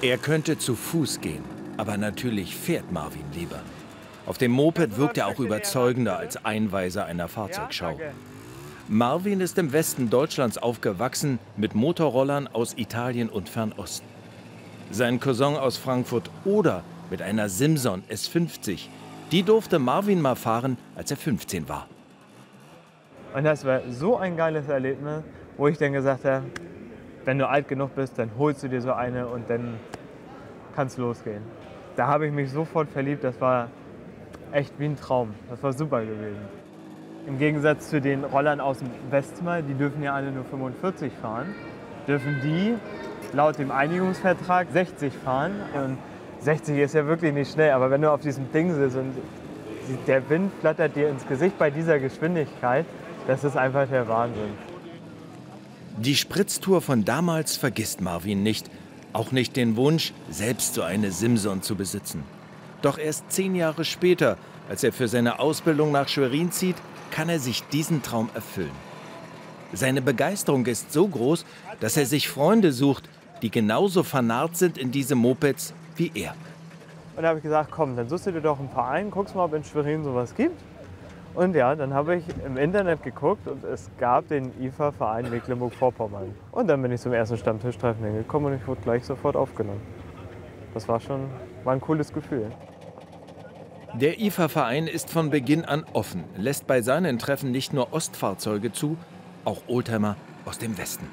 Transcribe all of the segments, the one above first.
Er könnte zu Fuß gehen, aber natürlich fährt Marvin lieber. Auf dem Moped wirkt er auch überzeugender als Einweiser einer Fahrzeugschau. Marvin ist im Westen Deutschlands aufgewachsen mit Motorrollern aus Italien und Fernost. Sein Cousin aus Frankfurt oder mit einer Simson S50, die durfte Marvin mal fahren, als er 15 war. Und das war so ein geiles Erlebnis, wo ich dann gesagt habe, wenn du alt genug bist, dann holst du dir so eine und dann kann es losgehen. Da habe ich mich sofort verliebt, das war echt wie ein Traum. Das war super gewesen. Im Gegensatz zu den Rollern aus dem Westen, die dürfen ja alle nur 45 fahren, dürfen die laut dem Einigungsvertrag 60 fahren. Und 60 ist ja wirklich nicht schnell, aber wenn du auf diesem Ding sitzt und der Wind flattert dir ins Gesicht bei dieser Geschwindigkeit, das ist einfach der Wahnsinn. Die Spritztour von damals vergisst Marvin nicht. Auch nicht den Wunsch, selbst so eine Simson zu besitzen. Doch erst 10 Jahre später, als er für seine Ausbildung nach Schwerin zieht, kann er sich diesen Traum erfüllen. Seine Begeisterung ist so groß, dass er sich Freunde sucht, die genauso vernarrt sind in diese Mopeds wie er. Und da habe ich gesagt, komm, dann suchst du dir doch einen Verein, guckst mal, ob in Schwerin sowas gibt. Und ja, dann habe ich im Internet geguckt und es gab den IFA-Verein Mecklenburg-Vorpommern. Und dann bin ich zum ersten Stammtischtreffen hingekommen und ich wurde gleich sofort aufgenommen. Das war ein cooles Gefühl. Der IFA-Verein ist von Beginn an offen, lässt bei seinen Treffen nicht nur Ostfahrzeuge zu, auch Oldtimer aus dem Westen.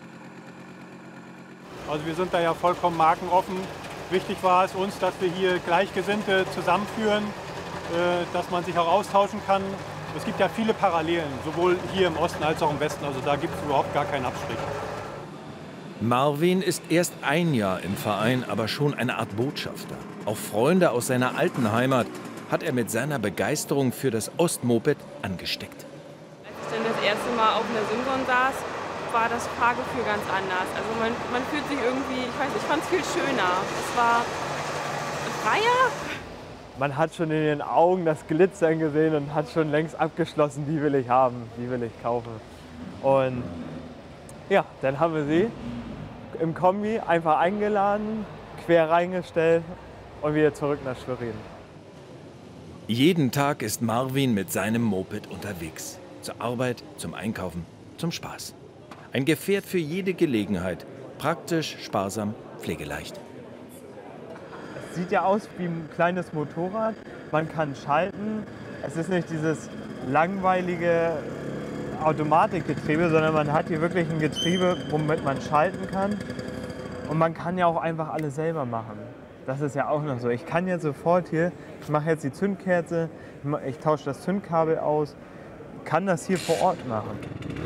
Also wir sind da ja vollkommen markenoffen. Wichtig war es uns, dass wir hier Gleichgesinnte zusammenführen, dass man sich auch austauschen kann. Es gibt ja viele Parallelen, sowohl hier im Osten als auch im Westen. Also da gibt es überhaupt gar keinen Abstrich. Marvin ist erst ein Jahr im Verein, aber schon eine Art Botschafter. Auch Freunde aus seiner alten Heimat hat er mit seiner Begeisterung für das Ostmoped angesteckt. Als ich dann das erste Mal auf einer Simson saß, war das Fahrgefühl ganz anders. Also man fühlt sich irgendwie, ich weiß nicht, ich fand es viel schöner. Es war freier. Man hat schon in den Augen das Glitzern gesehen und hat schon längst abgeschlossen, die will ich haben, die will ich kaufen. Und ja, dann haben wir sie im Kombi einfach eingeladen, quer reingestellt und wieder zurück nach Schwerin. Jeden Tag ist Marvin mit seinem Moped unterwegs. Zur Arbeit, zum Einkaufen, zum Spaß. Ein Gefährt für jede Gelegenheit. Praktisch, sparsam, pflegeleicht. Es sieht ja aus wie ein kleines Motorrad. Man kann schalten. Es ist nicht dieses langweilige Automatikgetriebe, sondern man hat hier wirklich ein Getriebe, womit man schalten kann. Und man kann ja auch einfach alles selber machen. Das ist ja auch noch so. Ich kann jetzt sofort hier, ich mache jetzt die Zündkerze, ich tausche das Zündkabel aus, kann das hier vor Ort machen.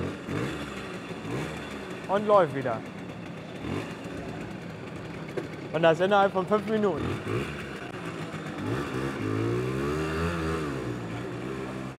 Und läuft wieder. Und das innerhalb von 5 Minuten.